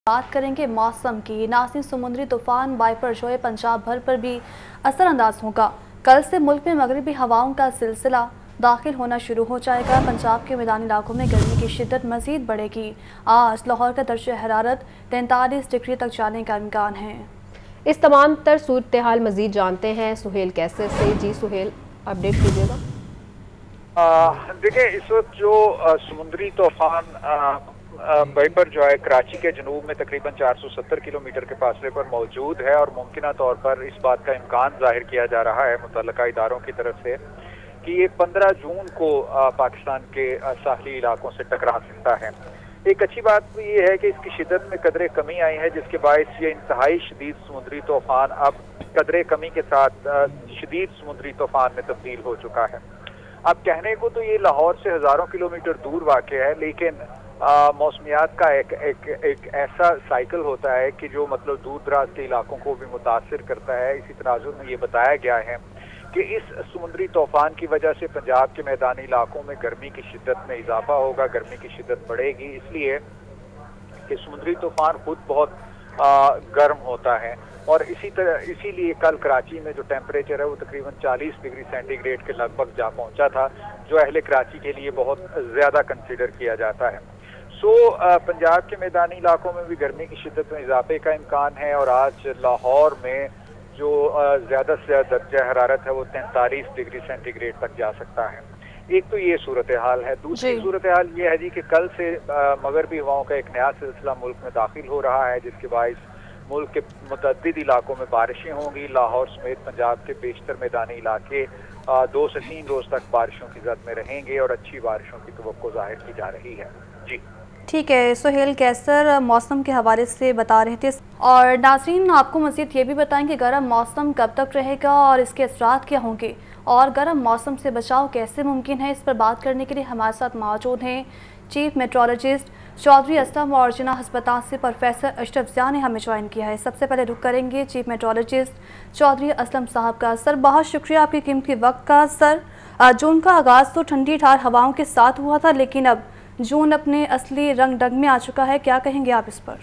बात करेंगे मौसम की। नासिर समुद्री तूफान बाइपरजॉय पंजाब भर पर भी असरअंदाज होगा। कल से मुल्क में मगरिबी हवाओं का सिलसिला दाखिल होना शुरू हो जाएगा। पंजाब के मैदानी इलाकों में गर्मी की शिद्दत मजीद बढ़ेगी। आज लाहौर का दर्जा हरारत 43 डिग्री तक जाने का इम्कान है। इस तमाम तर सूरत हाल मजीद जानते हैं सुहेल कैसर से। जी सुहेल, अपडेट कीजिएगा। देखिए, इस वक्त जो समुद्री तूफान बाइपरजॉय कराची के जनूब में तकरीबन 470 किलोमीटर के फासले पर मौजूद है और मुमकिना तौर पर इस बात का इम्कान जाहिर किया जा रहा है मुतल्लिका इदारों की तरफ से कि ये 15 जून को पाकिस्तान के साहली इलाकों से टकरा सकता है। एक अच्छी बात ये है कि इसकी शिद्दत में कदरे कमी आई है, जिसके बायस ये इंतहाई शदीद समुद्री तूफान अब कदरे कमी के साथ शदीद समुद्री तूफान में तब्दील हो चुका है। अब कहने को तो ये लाहौर से हज़ारों किलोमीटर दूर वाक़ है, लेकिन मौसमियात का एक ऐसा साइकिल होता है कि जो मतलब दूर दराज के इलाकों को भी मुतासिर करता है। इसी तनाजुर में ये बताया गया है कि इस समुद्री तूफान की वजह से पंजाब के मैदानी इलाकों में गर्मी की शिद्दत में इजाफा होगा, गर्मी की शिद्दत बढ़ेगी, इसलिए कि समुद्री तूफान खुद बहुत गर्म होता है। और इसीलिए कल कराची में जो टेम्परेचर है वो तकरीबन 40 डिग्री सेंटीग्रेड के लगभग जा पहुंचा था, जो अहले कराची के लिए बहुत ज़्यादा कंसीडर किया जाता है। पंजाब के मैदानी इलाकों में भी गर्मी की शिद्दत में इजाफे का इम्कान है और आज लाहौर में जो ज़्यादा से ज़्यादा दर्जा हरारत है वो 43 डिग्री सेंटीग्रेड तक जा सकता है। एक तो ये सूरत हाल है। दूसरी सूरत हाल ये है जी कि कल से मगरबी हवाओं का एक नया सिलसिला मुल्क में दाखिल हो रहा है, जिसके बायस मुल्क के मुतअद्दिद इलाकों में बारिशें होंगी। लाहौर समेत पंजाब के बेशतर मैदानी इलाके 2 से 3 रोज तक बारिशों की जद में रहेंगे और अच्छी बारिशों की तवक्को जाहिर की जा रही है। जी ठीक है, सुहेल कैसर मौसम के हवाले से बता रहे थे। और नाज़रीन, आपको मज़ीद ये भी बताएंगे गर्म मौसम कब तक रहेगा और इसके असरात क्या होंगे और गर्म मौसम से बचाव कैसे मुमकिन है। इस पर बात करने के लिए हमारे साथ मौजूद हैं चीफ मेट्रोलॉजिस्ट चौधरी असलम और जिना अस्पताल से प्रोफेसर अशरफ ज़िया ने हमें ज्वाइन किया है। सबसे पहले रुक करेंगे चीफ मेट्रोलॉजिस्ट चौधरी असलम साहब का। सर, बहुत शुक्रिया आपके कीमती वक्त का। सर, जून का आगाज़ तो ठंडी ठार हवाओं के साथ हुआ था, लेकिन अब जून अपने असली रंग ढंग में आ चुका है, क्या कहेंगे आप इस पर?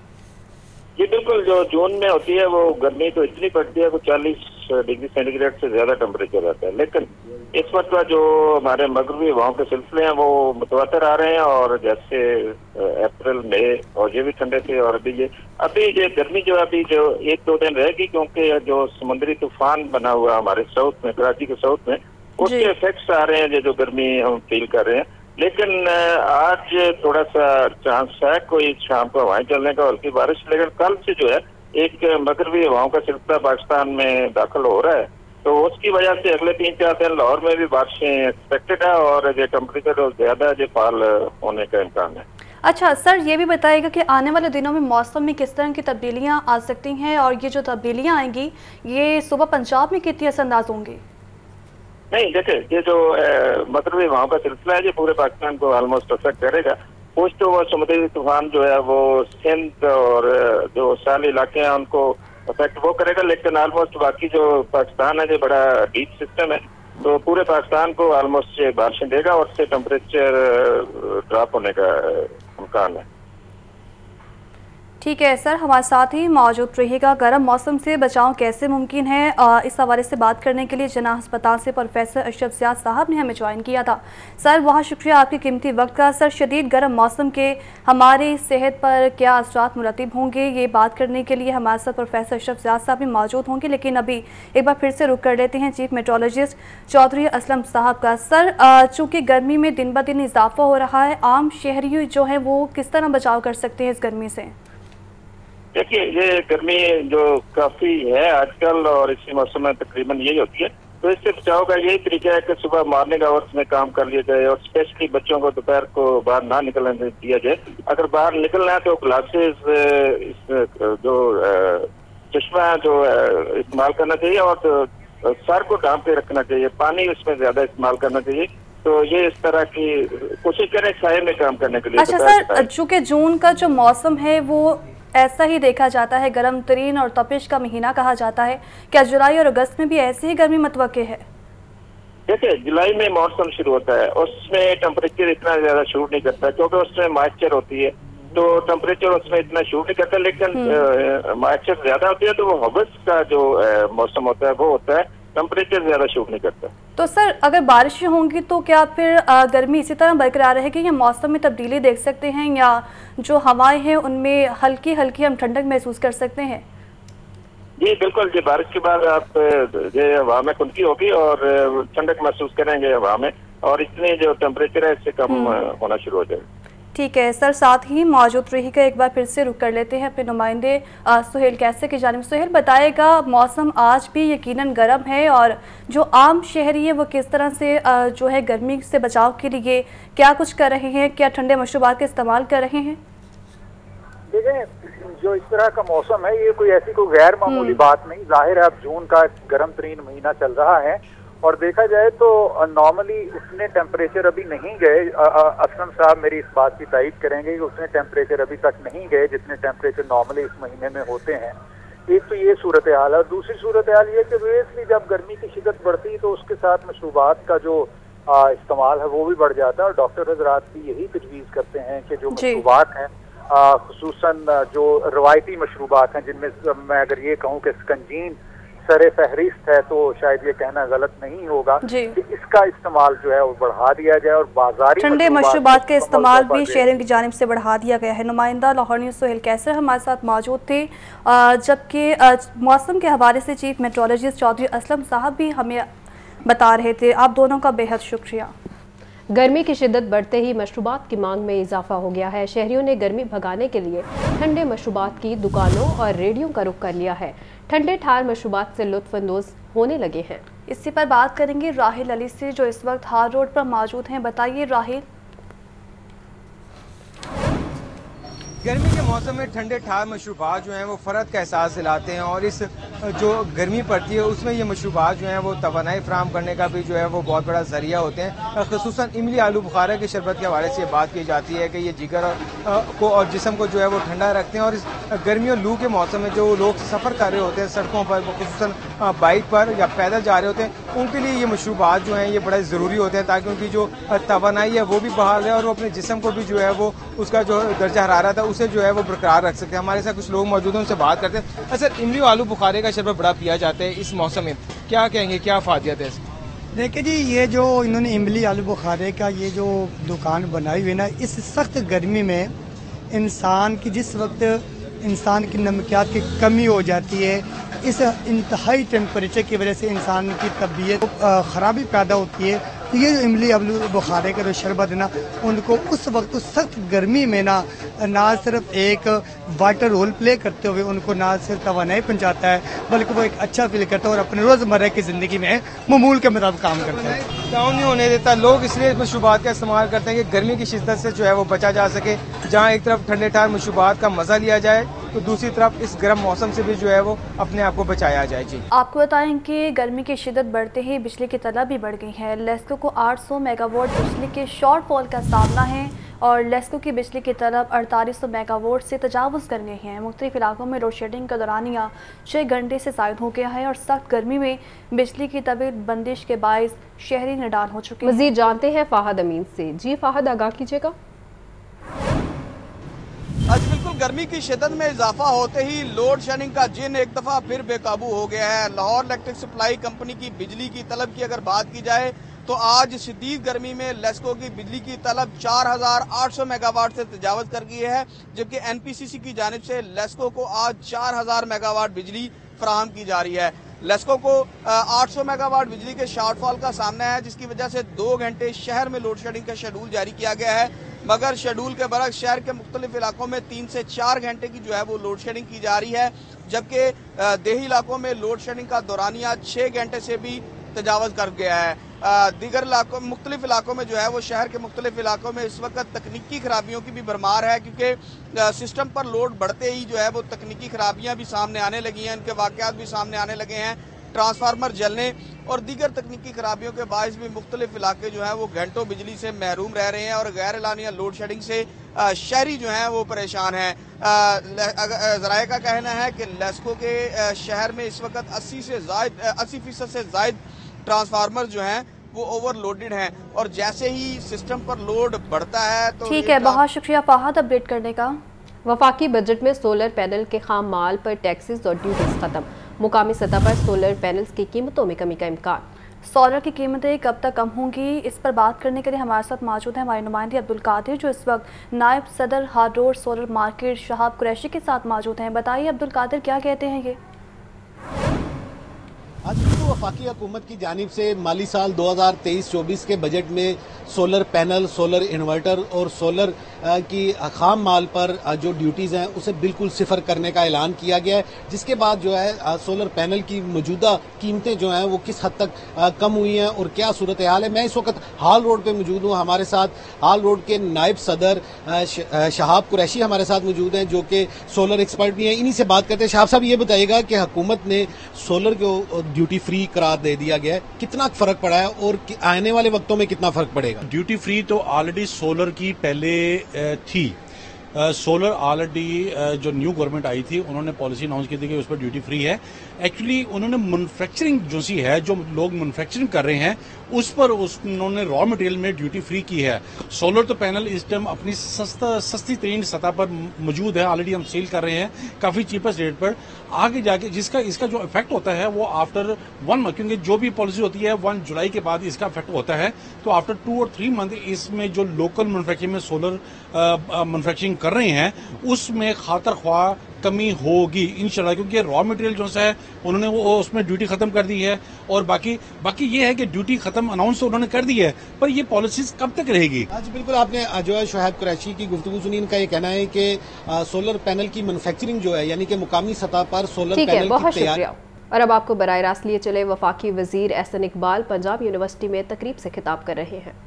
जी बिल्कुल, जो जून में होती है वो गर्मी तो इतनी बढ़ती है कि 40 डिग्री सेंटीग्रेड से ज्यादा टेम्परेचर रहता है, लेकिन इस वक्त जो हमारे मगरबी हवाओं के सिलसिले हैं वो मुतवातर आ रहे हैं और जैसे अप्रैल मई और ये भी ठंडे थे और अभी ये गर्मी जो अभी जो 1-2 दिन रहेगी, क्योंकि जो समुद्री तूफान बना हुआ हमारे साउथ में, कराची के साउथ में, उसके इफेक्ट्स आ रहे हैं जो गर्मी हम फील कर रहे हैं। लेकिन आज थोड़ा सा चांस है कोई शाम को हवाएं चलने का, हल्की बारिश, लेकिन कल से जो है एक मगरबी हवाओं का सिलसिला पाकिस्तान में दाखिल हो रहा है, तो उसकी वजह से अगले 3-4 दिन लाहौर में भी बारिशें एक्सपेक्टेड है और जो टेम्परेचर ज्यादा जो फाल होने का इम्कान है। अच्छा सर, ये भी बताइएगा कि आने वाले दिनों में मौसम में किस तरह की तब्दीलियां आ सकती हैं और ये जो तब्दीलियां आएंगी ये सुबह पंजाब में कितनी असरअंदाज होंगी? नहीं, देखिए, ये जो मगरबी हवाओं का सिलसिला है ये पूरे पाकिस्तान को ऑलमोस्ट अफेक्ट करेगा। कुछ तो वो समुद्री तूफान जो है वो सिंध और जो साल इलाके हैं उनको अफेक्ट वो करेगा, लेकिन ऑलमोस्ट बाकी जो पाकिस्तान है जो बड़ा डीप सिस्टम है, तो पूरे पाकिस्तान को ऑलमोस्ट बारिशें देगा और उससे टेम्परेचर ड्रॉप होने का इम्कान है। ठीक है सर, हमारे साथ ही मौजूद रहिएगा। गर्म मौसम से बचाव कैसे मुमकिन है, इस हवाले से बात करने के लिए जना अस्पताल से प्रोफेसर अशरफ ज़िया साहब ने हमें ज्वाइन किया था। सर, बहुत शुक्रिया आपके कीमती वक्त का। सर, शदीद गर्म मौसम के हमारी सेहत पर क्या असरात मुरतब होंगे, ये बात करने के लिए हमारे साथ प्रोफेसर अशरफ ज़िया साहब भी मौजूद होंगे, लेकिन अभी एक बार फिर से रुक कर लेते हैं चीफ मेट्रोलॉजिस्ट चौधरी असलम साहब का। सर, चूँकि गर्मी में दिन ब दिन इजाफा हो रहा है, आम शहरी जो है वो किस तरह बचाव कर सकते हैं इस गर्मी से? देखिए, ये गर्मी जो काफी है आजकल और इसी मौसम में तकरीबन यही होती है, तो इससे बचाव का यही तरीका है कि सुबह मॉर्निंग आवर्स में काम कर लिया जाए और स्पेशली बच्चों को दोपहर को बाहर ना निकलने दिया जाए। अगर बाहर निकलना है तो ग्लासेस जो चश्मा जो इस्तेमाल करना चाहिए और सर को ढांप के रखना चाहिए, पानी उसमें ज्यादा इस्तेमाल करना चाहिए। तो ये इस तरह की कोशिश करें साये में काम करने के लिए। अच्छा सर, चूँकि जून का जो मौसम है वो ऐसा ही देखा जाता है, गर्म तरीन और तपिश का महीना कहा जाता है, क्या जुलाई और अगस्त में भी ऐसे ही गर्मी मतवक्के है? देखिए, जुलाई में मौसम शुरू होता है, उसमें टेम्परेचर इतना ज्यादा शुरू नहीं करता क्योंकि उसमें मॉइस्चर होती है तो टेम्परेचर उसमें इतना शूट नहीं करता, लेकिन मॉइस्चर ज्यादा होती है तो वो हवस का जो मौसम होता है वो होता है, टेम्परेचर ज्यादा शूट नहीं करता। तो सर अगर बारिशें होंगी तो क्या फिर गर्मी इसी तरह बरकरार रहेगी या मौसम में तब्दीली देख सकते हैं, या जो हवाएं हैं उनमें हल्की हल्की हम ठंडक महसूस कर सकते हैं? जी बिल्कुल, ये बारिश के बाद आप ये हवा में खुनकी होगी और ठंडक महसूस करेंगे हवा में, और इतने जो टेम्परेचर है इससे कम होना शुरू हो जाएगा। ठीक है सर, साथ ही मौजूद रहिएगा, एक बार फिर से रुक कर लेते हैं अपने नुमाइंदे सुहेल कैसर की जानिब। सुहेल बताएगा, मौसम आज भी यकीनन गर्म है और जो आम शहरी है वो किस तरह से जो है गर्मी से बचाव के लिए क्या कुछ कर रहे हैं, क्या ठंडे मशरूबात का इस्तेमाल कर रहे हैं? देखें, जो इस तरह का मौसम है ये कोई ऐसी कोई गैर मामूली बात नहीं। जाहिर है अब जून का गर्म तरीन महीना चल रहा है और देखा जाए तो नॉर्मली उतने टेम्परेचर अभी नहीं गए। असलम साहब मेरी इस बात की तायीद करेंगे कि उतने टेम्परेचर अभी तक नहीं गए जितने टेम्परेचर नॉर्मली इस महीने में होते हैं। एक तो ये सूरत हाल है, और दूसरी सूरत हाल ये कि ऑब्वियसली जब गर्मी की शिद्दत बढ़ती है तो उसके साथ मशरूबात का जो इस्तेमाल है वो भी बढ़ जाता है, और डॉक्टर हजरात भी यही तजवीज़ करते हैं कि जो मशरूबात हैं खुसूसन जो रवायती मशरूबात हैं, जिनमें मैं अगर ये कहूँ कि स्कंजीन सरे फहरिस्त है तो शायद ये कहना गलत नहीं होगा कि इसका इस्तेमाल जो है वो बढ़ा दिया जाए और बाजारी ठंडे मशरूबात के इस्तेमाल भी शहरों की जानिब से बढ़ा दिया गया है। नुमाइंदा लाहौर न्यूज़ सुहेल कैसर हमारे साथ मौजूद थे, जबकि मौसम के हवाले से चीफ मेट्रोलॉजिस्ट चौधरी असलम साहब भी हमें बता रहे थे। आप दोनों का बेहद शुक्रिया। गर्मी की शिद्दत बढ़ते ही मशरूबात की मांग में इजाफा हो गया है। शहरियों ने गर्मी भगाने के लिए ठंडे मशरूबात की दुकानों और रेडियो का रुख कर लिया है। ठंडे ठार मशरूबात से लुत्फानंदोज होने लगे हैं। इसी पर बात करेंगे राहिल अली से, जो इस वक्त हार रोड पर मौजूद हैं। बताइए राहिल। गर्मी के मौसम में ठंडे ठार मशरूबात जो हैं वो फ़रत का एहसास दिलाते हैं, और इस जो गर्मी पड़ती है उसमें ये मशरूबात जो हैं वो तवानाई फराहम करने का भी जो है वो बहुत बड़ा जरिया होते हैं। ख़ुसूसन इमली आलू बुखारा के शरबत के हवाले से ये बात की जाती है कि ये जिगर को और जिस्म को जो है वो ठंडा रखते हैं, और इस गर्मी और लू के मौसम में जो लोग सफ़र कर रहे होते हैं सड़कों पर, ख़ुसूसन बाइक पर या पैदल जा रहे होते हैं, उनके लिए ये मशरूबात जो हैं ये बड़े ज़रूरी होते हैं ताकि उनकी जो तवानाई है वो भी बहाल रहे और वो अपने जिस्म को भी जो है वो उसका जो दर्जा हरारत है उसे जो है वो बरकरार रख सकते हैं। हमारे साथ कुछ लोग मौजूद हैं, उनसे बात करते हैं। अच्छा, इमली आलू बुखारे का शरबत बड़ा पिया जाता है इस मौसम में, क्या कहेंगे, क्या फायदियत है इसकी? देखिए जी, ये जो इन्होंने इमली आलू बुखारे का ये जो दुकान बनाई हुई ना, इस सख्त गर्मी में इंसान की जिस वक्त इंसान की नमकियात की कमी हो जाती है, इस इंतहाई टेम्परेचर की वजह से इंसान की तबीयत ख़राबी पैदा होती है। तो ये जो इमली आलू बुखारे का जो शरबत है ना, उनको उस वक्त उस सख्त गर्मी में ना सिर्फ एक वाइटल रोल प्ले करते हुए उनको ना सिर्फ तवानाई पहुँचाता है, बल्कि वो एक अच्छा फील करता है और अपने रोज़मर्रा की ज़िंदगी में मामूल के मुताबिक काम करता है। डाउन नहीं होने देता। लोग इसलिए मशरूबात का इस्तेमाल करते हैं कि गर्मी की शिद्दत से जो है वो बचा जा सके। जहाँ एक तरफ ठंडे ठार मशरूबात का मज़ा लिया जाए तो दूसरी तरफ इस गर्म मौसम से भी जो है वो अपने आप को बचाया जाए। जी, आपको बताएं कि गर्मी की शिद्दत बढ़ते ही बिजली की तलब भी बढ़ गई है। लेस्को को 800 मेगावाट बिजली के शॉर्टफॉल का सामना है और लेस्को की बिजली की तलब 4800 मेगावाट से तजावुज़ कर गई है। मुख्तलिफ इलाकों में लोड शेडिंग का दौरानिया 6 घंटे से ज़ायद हो गया है और सख्त गर्मी में बिजली की तबीयत बंदिश के बायस शहरी निडाल हो चुके हैं। मज़ीद जानते हैं फ़ाहद अमीन से। जी फ़ाहद, आगाह कीजिएगा। आज बिल्कुल गर्मी की शिद्दत में इजाफा होते ही लोड शेडिंग का जिन एक दफा फिर बेकाबू हो गया है। लाहौर इलेक्ट्रिक सप्लाई कंपनी की बिजली की तलब की अगर बात की जाए तो आज शदीद गर्मी में लेस्को की बिजली की तलब 4800 मेगावाट से तजावज़ कर गई है, जबकि एनपीसीसी की जानिब से लेस्को को आज 4000 मेगावाट बिजली फराहम की जा रही है। लेस्को को 800 मेगावाट बिजली के शॉर्टफॉल का सामना है, जिसकी वजह से 2 घंटे शहर में लोड शेडिंग का शेड्यूल जारी किया गया है, मगर शेड्यूल के बरक्स शहर के मुख्तलिफ इलाकों में 3 से 4 घंटे की जो है वो लोड शेडिंग की जा रही है, जबकि देही इलाकों में लोड शेडिंग का दौरानिया 6 घंटे से भी तजावज़ कर गया है। दीगर इलाकों मुख्तलिफ इलाकों में जो है वो शहर के मुख्तलिफ इलाकों में इस वक्त तकनीकी खराबियों की भी भरमार है, क्योंकि सिस्टम पर लोड बढ़ते ही जो है वो तकनीकी खराबियां भी सामने आने लगी हैं, उनके वाक़यात भी सामने आने लगे हैं। ट्रांसफार्मर जलने और दीगर तकनीकी खराबियों के बायस भी मुख्तलिफ इलाके जो है वो घंटों बिजली से महरूम रह रहे हैं और गैर एलानिया लोड शेडिंग से शहरी जो हैं वो परेशान हैं। ज़राए का कहना है कि लेस्को के शहर में इस वक्त 80% से ज़ायद ट्रांसफार्मर जो हैं वो ओवरलोडेड हैं, और जैसे ही सिस्टम पर लोड बढ़ता है तो ठीक है, बहुत शुक्रिया फ़ाहद अपडेट करने का। वफाकी बजट में सोलर पैनल के खाम माल पर टैक्सेस और ड्यूटीज खत्म। मुकामी सतह पर सोलर पैनल्स की कीमतों में कमी का इम्कान। सोलर की कीमतें कब तक कम होंगी, इस पर बात करने के लिए हमारे साथ मौजूद हैं हमारे नुमाइंदे अब्दुल कादिर, जो इस वक्त नायब सदर Hall Road solar market Shahab Qureshi के साथ मौजूद हैं। बताइए अब्दुल कादिर, क्या कहते हैं ये? आज वफाकी हुकूमत की जानिब से माली साल 2023-24 के बजट में सोलर पैनल, सोलर इन्वर्टर और सोलर की खाम माल पर जो ड्यूटीज़ हैं उसे बिल्कुल सिफर करने का ऐलान किया गया है, जिसके बाद जो है सोलर पैनल की मौजूदा कीमतें जो हैं वो किस हद तक कम हुई हैं और क्या सूरत हाल है। मैं इस वक्त हाल रोड पे मौजूद हूँ। हमारे साथ हाल रोड के नायब सदर शहाब कुरैशी हमारे साथ मौजूद हैं, जो कि सोलर एक्सपर्ट भी हैं। इन्हीं से बात करते हैं। शहाब साहब, ये बताइएगा कि हुकूमत ने सोलर को ड्यूटी फ्री करार दे दिया गया है, कितना फर्क पड़ा है और आने वाले वक्तों में कितना फर्क पड़ेगा? ड्यूटी फ्री तो ऑलरेडी सोलर की पहले थी। सोलर ऑलरेडी जो न्यू गवर्नमेंट आई थी उन्होंने पॉलिसी अनाउंस की थी कि उस पर ड्यूटी फ्री है। एक्चुअली उन्होंने मैन्युफैक्चरिंग जो सी है, जो लोग मैन्युफैक्चरिंग कर रहे हैं उस पर उन्होंने रॉ मटेरियल में ड्यूटी फ्री की है। सोलर तो पैनल इस टाइम अपनी सस्ती तरीन सतह पर मौजूद है, ऑलरेडी हम सेल कर रहे हैं काफी चीपेस्ट रेट पर। आगे जाके इसका जो इफेक्ट होता है वो आफ्टर 1 मंथ, क्योंकि जो भी पॉलिसी होती है 1 जुलाई के बाद इसका इफेक्ट होता है, तो आफ्टर 2 और 3 मंथ इसमें जो लोकल मैन्युफैक्चरिंग में सोलर मैन्युफैक्चरिंग कर रहे हैं उसमें खातर ख्वाह कमी होगी इंशाल्लाह, क्योंकि रॉ मटेरियल जो है उन्होंने वो उसमें ड्यूटी खत्म कर दी है। और बाकी ये है कि ड्यूटी खत्म अनाउंस तो उन्होंने कर दी है, पर ये पॉलिसीज कब तक रहेगी? आज बिल्कुल आपने जो है शोएब कुरैशी की गुफ्तगू सुनी। इनका ये कहना है कि सोलर पैनल की मैन्युफैक्चरिंग जो है, यानी कि मुकामी सतह पर सोलर पैनल बहुत की तैयारी। और अब आपको बराह रास्त लिए चले वफाकी वजीर एहसन इकबाल पंजाब यूनिवर्सिटी में तकरीब से खिताब कर रहे हैं।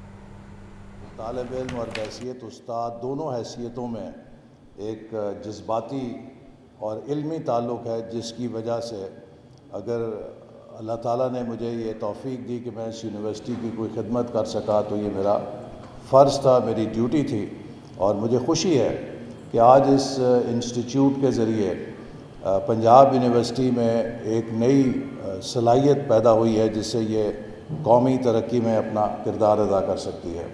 तालिब इल्म और हैसियत उस्ताद दोनों हैसियतों में एक जज्बाती और इल्मी ताल्लुक़ है, जिसकी वजह से अगर अल्लाह ताला ने मुझे ये तौफीक दी कि मैं इस यूनिवर्सिटी की कोई खिदमत कर सका तो ये मेरा फ़र्ज़ था, मेरी ड्यूटी थी। और मुझे खुशी है कि आज इस इंस्टीट्यूट के ज़रिए पंजाब यूनिवर्सिटी में एक नई सलाहियत पैदा हुई है, जिससे ये कौमी तरक्की में अपना किरदार अदा कर सकती है।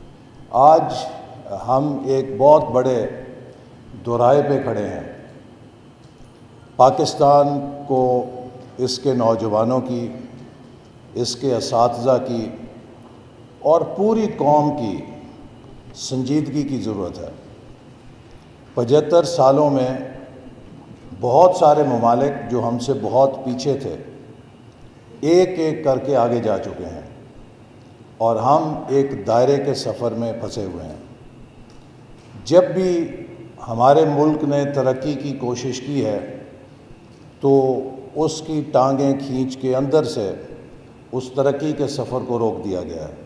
आज हम एक बहुत बड़े दोराहे पे खड़े हैं। पाकिस्तान को इसके नौजवानों की, इसके असातिज़ा की और पूरी कौम की संजीदगी की ज़रूरत है। 75 सालों में बहुत सारे ममालिक जो हमसे बहुत पीछे थे एक एक करके आगे जा चुके हैं और हम एक दायरे के सफ़र में फंसे हुए हैं। जब भी हमारे मुल्क ने तरक्की की कोशिश की है तो उसकी टांगें खींच के अंदर से उस तरक्की के सफ़र को रोक दिया गया है।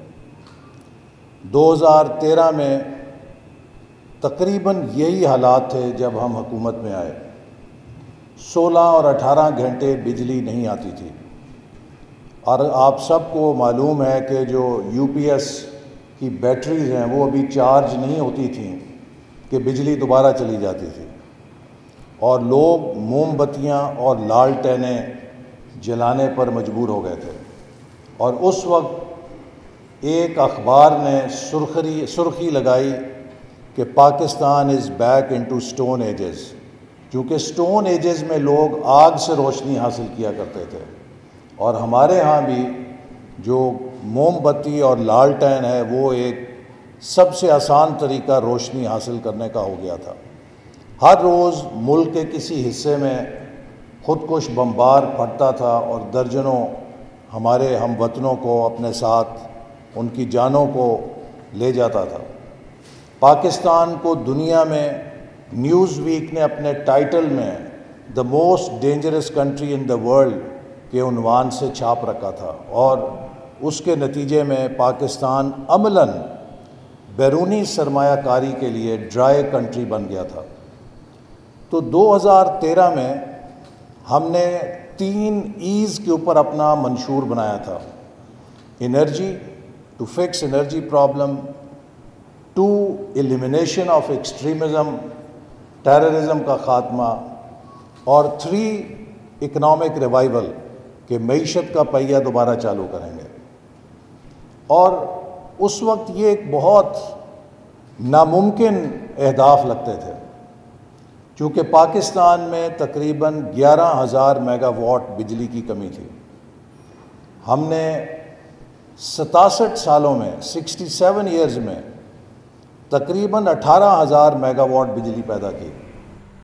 2013 में तकरीबन यही हालात थे जब हम हुकूमत में आए। 16 और 18 घंटे बिजली नहीं आती थी और आप सबको मालूम है कि जो यूपीएस की बैटरीज हैं वो अभी चार्ज नहीं होती थी कि बिजली दोबारा चली जाती थी और लोग मोमबत्तियां और लालटेनें जलाने पर मजबूर हो गए थे। और उस वक्त एक अखबार ने सुर्खी लगाई कि Pakistan is back into stone ages, क्योंकि स्टोन एजेस में लोग आग से रोशनी हासिल किया करते थे और हमारे यहाँ भी जो मोमबत्ती और लालटेन है वो एक सबसे आसान तरीका रोशनी हासिल करने का हो गया था। हर रोज़ मुल्क के किसी हिस्से में खुदकुश बमबार फटता था और दर्जनों हमारे हमवतनों को अपने साथ उनकी जानों को ले जाता था। पाकिस्तान को दुनिया में न्यूज़ वीक ने अपने टाइटल में the most dangerous country in the world के उन्वान से छाप रखा था और उसके नतीजे में पाकिस्तान अमलन बैरूनी सरमायाकारी के लिए ड्राई कंट्री बन गया था। तो 2013 में हमने 3 ईज़ के ऊपर अपना मंशूर बनाया था। Energy, to fix energy problem, 2 elimination of extremism, terrorism का ख़ात्मा और 3 इकनॉमिक रिवाइवल के मईशत का पहिया दोबारा चालू करेंगे। और उस वक्त ये एक बहुत नामुमकिन अहदाफ लगते थे, چونکہ پاکستان میں تقریباً 11,000 میگا واٹ بجلی کی کمی تھی، ہم نے 67 سالوں میں 67 ایئرز میں تقریباً 18,000 میگا واٹ بجلی پیدا کی۔